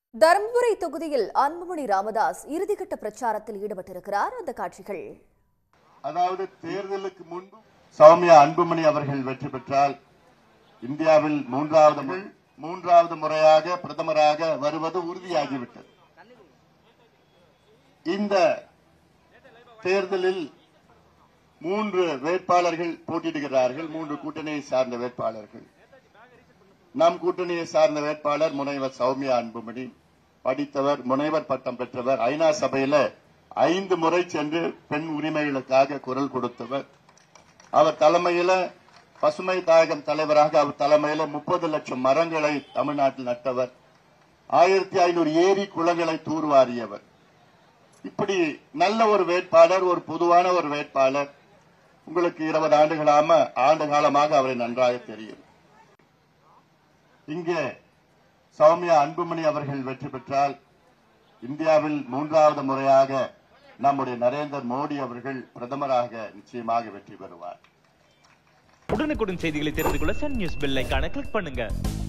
தருமபுரி தொகுதியில் அன்புமணி ராமதாஸ் இறுதிக்கட்ட பிரச்சாரத்தில் ஈடுபட்டிருக்கிறார். அந்த காட்சிகள். அதாவது தேர்தலுக்கு முன்பு சௌமியா அன்புமணி அவர்கள் வெற்றி பெற்றால் இந்தியாவில் மூன்றாவது முறையாக பிரதமராக வருவது உறுதியாகிவிட்டது. இந்த தேர்தலில் 3 வேட்பாளர்கள் போட்டியிடுகிறார்கள். 3 கூட்டணியை சார்ந்த வேட்பாளர்கள். நம் கூட்டணியை சார்ந்த வேட்பாளர் முனைவர் சௌமியா அன்புமணி, படித்தவர், முனைவர் பட்டம் பெற்றவர், ஐநா சபையில 5 முறை சென்று பெண் உரிமைகளுக்காக குரல் கொடுத்தவர். அவர் தலைமையில பசுமை தாயகம் தலைவராக அவர் தலைமையில 30 லட்சம் மரங்களை தமிழ்நாட்டில் நட்டவர். 1500 ஏரி குளங்களை தூர்வாரியவர். இப்படி நல்ல ஒரு வேட்பாளர், ஒரு பொதுவான ஒரு வேட்பாளர். உங்களுக்கு 20 ஆண்டு காலமாக அவரை நன்றாக தெரியும். இங்கே சௌமியா அன்புமணி அவர்கள் வெற்றி பெற்றால் இந்தியாவில் 3வது முறையாக நம்முடைய நரேந்திர மோடி அவர்கள் பிரதமராக நிச்சயமாக வெற்றி பெறுவார். உடனுக்குடன் செய்திகளை தெரிந்து கொள்ள சன் நியூஸ் பெல் ஐகானை கிளிக் பண்ணுங்க.